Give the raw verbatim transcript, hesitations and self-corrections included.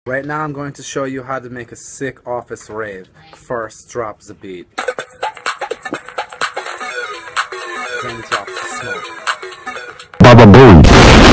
Right now I'm going to show you how to make a sick office rave. First, drop the beat. Then drop the smoke. BABABOOEY.